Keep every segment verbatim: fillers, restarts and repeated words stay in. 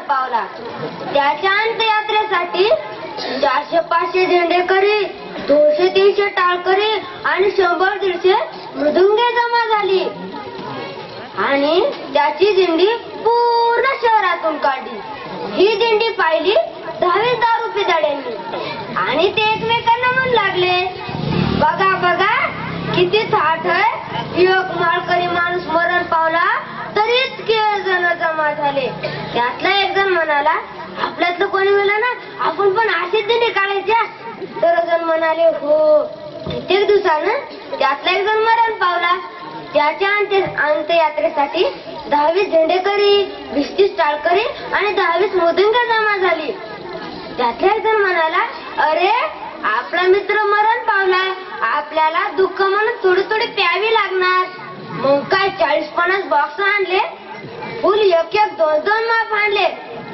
पावला. त्याच्या अंत्ययात्रेसाठी चारशे पाचशे झेंडेकरी, दोनशे तीनशे टाळकरी आणि शंभर दीडशे मृदुंगे जमा झाली आणि त्याची दिंडी पूर्ण शहरातून काढली. ही दिंडी पाहिली दहावीस दारू पिदाड्यांनी आणि ते एकमेकांना म्हणू लागले, बघा बघा किती थाट आहे, एक माळकरी माणूस मरण पावला तरी इतके जण जमा झाले. त्यातला एक जण म्हणाला, आपल्यातलं कोणी मिळालं ना, आपण पण अशीच दिंडी काढायच्या. सर्वजण म्हणाले, हो. कित्येक दिवसानं त्यातला एक जण मरण पावला. त्याच्या अंत्य अंत्ययात्रेसाठी दहावीस झेंडेकरी, वीस तीस टाळकरी आणि दहावीस मृदुंगे जमा झाली. त्यातला एक जण म्हणाला, अरे आपला मित्र मरण पावला, आपल्याला दुःख म्हणून थोडी थोडी प्यावी लागणार. मग काय चाळीस पन्नास बॉक्स आणले, फुल एक एक दोन दोन माप आणले.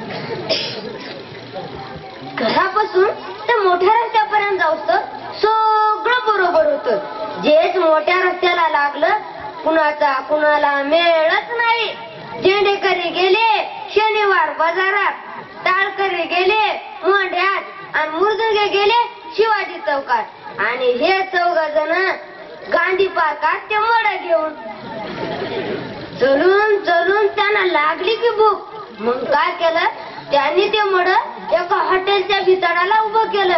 घरापासून ते मोठ्या रस्त्यापर्यंत जाऊस सगळं बरोबर होतं. जेच मोठ्या रस्त्याला लागलं कुणाचा कुणाला मेळच नाही. झेंडेकरी गेले शनिवार बाजारात, टाळकरी गेले मोंढ्यात आणि मृदुंगे गेले शिवाजी चौकात आणि हे चौघ जण गांधी पार्कात ते मड घेऊन. चलून चलून त्यांना लागली की भूक. मग काय केलं, त्यांनी ते मड एका हॉटेलच्या भितडाला उभं केलं.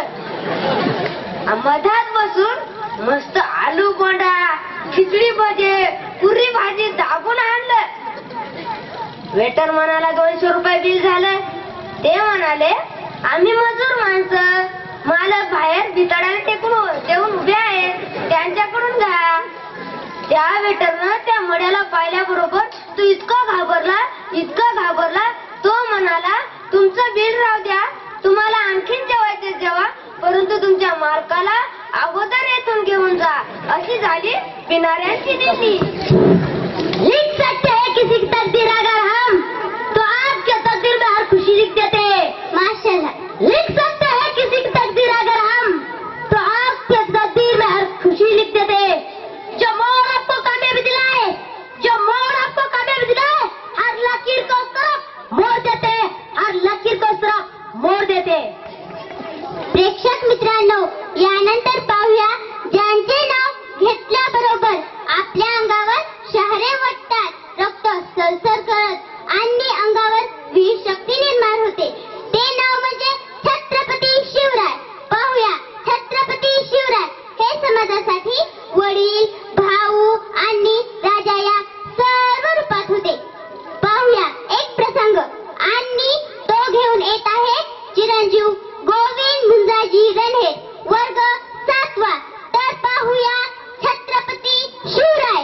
मधात बसून मस्त आलू बोंडा, खिचडी भजे, पुरी भाजी दाबून आणलं. वेटर म्हणाला, दोनशे रुपये बिल झालं. ते म्हणाले, आम्ही मजूर माणसं, मालक बाहेर भितडाला टेकून देऊन उभे आहेत, त्यांच्याकडून घ्या. त्या वेटरनं त्या मड्याला पाहिल्याबरोबर तो इतका घाबरला इतका घाबरला तो म्हणाला, तुमचं बिल राहू द्या, तुम्हाला आणखीन जेवायचे जेवा, परंतु तुमच्या मालकाला अगोदर येथून घेऊन जा. अशी झाली पिणाऱ्यांची दिंडी. लिख सकते हैं किसी की तकदीर अगर हम, तो आपके तकदीर में हर खुशी लिख देते हैं. माशाल्लाह. लिख सकते हैं किसी की तकदीर अगर हम, तो आपके तकदीर में हर खुशी लिख देते हैं. जो मोड़ आपको कामयाबी दिलाए, जो मोड़ आपको कामयाबी दिलाए, हर लकीर को उस तरफ मोड़ देते हैं, हर लकीर को उस तरफ मोड़ देते हैं. प्रेक्षक मित्रांनो, यानंतर पाहूया ज्यांचे नाव घेतल्याबरोबर आपल्या अंगावर शहरे वाटतात, रक्त सरसर करत आणि अंगावर वीर शक्ती निर्माण होते. ते नाव म्हणजे छत्रपती शिवराय. पाहूया छत्रपती शिवराय हे समाजासाठी वडील, भाऊ आणि राजा या सर्व रूपात होते. पाहूया एक प्रसंग आणि तो घेऊन येत आहे चिरंजीव गोविंद मुंजाजी गणहे, वर्ग सातवा. तर पाहूया छत्रपती शिवराय.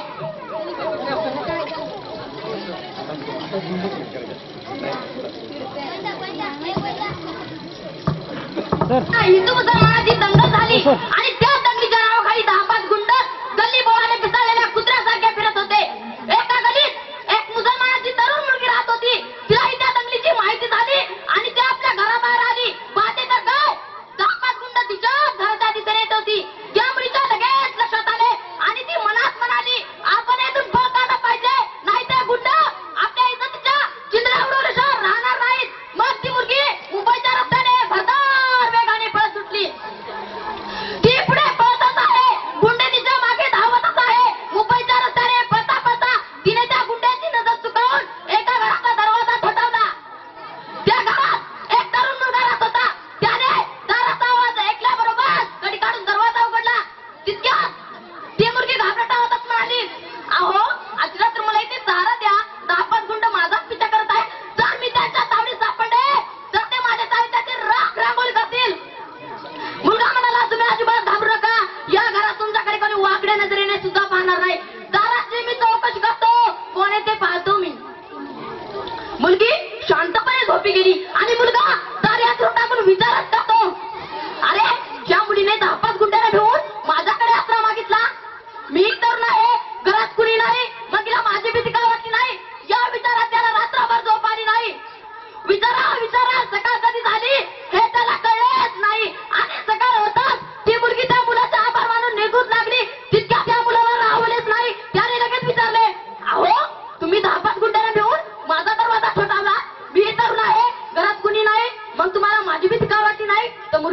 हिंदू मुसलमानाची दंगल झाली आणि त्या दंगलीच्या नावाखाली दहा पाच गुंड गल्ली बोळाने पिसाळलेल्या कुत्र्यासारखे फिरत होते. एका गल्लीत एक मुसलमानाची तरुण मुलगी राहत होती. तिलाही त्या दंगलीची माहिती झाली आणि ती आपल्या घराबाहेर आली. पाहते तर काय, दहा पाच गुंड तिच्या घराच्या दिशेने येत होती. त्या मुलीच्या लगेच लक्षात आले आणि ती मनात म्हणाली, आपण येथून पळ काढला पाहिजे, नाही तर गुंड आपल्या इज्जतीच्या चिंध्या उडवल्याशिवाय राहणार नाहीत. मग ती मुलगी मुंबईच्या रस्त्याने भरधार वेगाने पळत सुटली. ती पुढे पळतच आहे, गुंडे तिच्या मागे धावतच आहे. मुंबईच्या रस्त्याने पळता पळता तिने त्या गुंड्याची नजर चुकवून एका घराचा दरवाजा ठोठावला. त्या घरात एक तरुण मुलगा राहत होता. त्याने दाराचा आवाज ऐकल्याबरोबर कडी काढून दरवाजा उघडला. तितक्यात ती मुलगी घाबरटा होताच म्हणाली, अहो आजला तर मला इथे सहारा द्या, दहा पाच गुंड माझाच पिछा करत आहे. जर मी त्यांच्या तावडीत सापडले तर ते माझ्या तावडीची राख रांगोळी करतील. मुलगा म्हणाला, तुम्ही अजिबात घाबरू नका, या घरात तुमच्याकडे कोणी वाकड्या नजरेने सुद्धा पाहणार नाही. दाराची मी चौकशी करतो, कोण ते पाहतो मी. मुलगी शांतपणे झोपी गेली आणि मुलगा दार यात टाकून विचारत करतो, अरे ज्या मुलीने दहा पाच गुंड्याला घेऊन माझ्याकडे आश्रय मागितला, मी तरुण आहे, घरात कुणी नाही, मग तिला माझी भीती का वाटली नाही. या विचारात त्याला रात्रभर झोप आली नाही. विचारा विचारा सकाळ कधी झाली हे त्याला कळलेच नाही आणि सकाळ होताच ती मुलगी त्या मुलाचा आभार मानून निघून लागली. तितक्या त्या मुलाला राहवलेच नाही. त्याने लगेच विचारले, अहो तुम्ही दहा पाच गुंड्याला घेऊन माझा दरवाजा ठोठावला, मी तरुण आहे,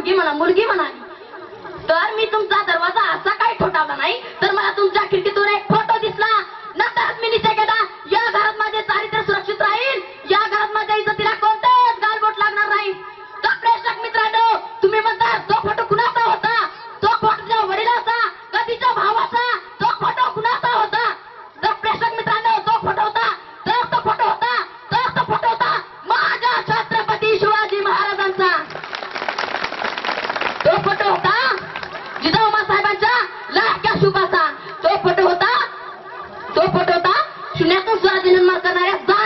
मुलगी म्हणा मुलगी म्हणाली तर मी तुमचा दरवाजा असा काही ठोठावला नाही तर मला तुमच्या खिडकीतून एक फोटो दिसला नंतरच मी निश्चय केला या घरात माझे चारित्र्य सुरक्षित राहील या घरात माझ्या इज्जतीला कोणताच गालबोट लागणार नाही. तर प्रेक्षक मित्रांनो तुम्ही म्हणता तो फोटो कुणाचा होता तो फोटो तुझ्या वडिलाचा का तिच्या भावाचा तो फोटो कुणाचा होता. तर प्रेक्षक मित्रांनो तो फोटो होता तर तो फोटो होता तर तो फोटो होता माझ्या छत्रपती शिवाजी महाराजांचा. तो फोटो होता जिजाऊमा साहेबांच्या लाडक्या शुभाचा. तो फोटो होता तो फोटो होता शून्यातून स्वराज्य निर्माण करणाऱ्या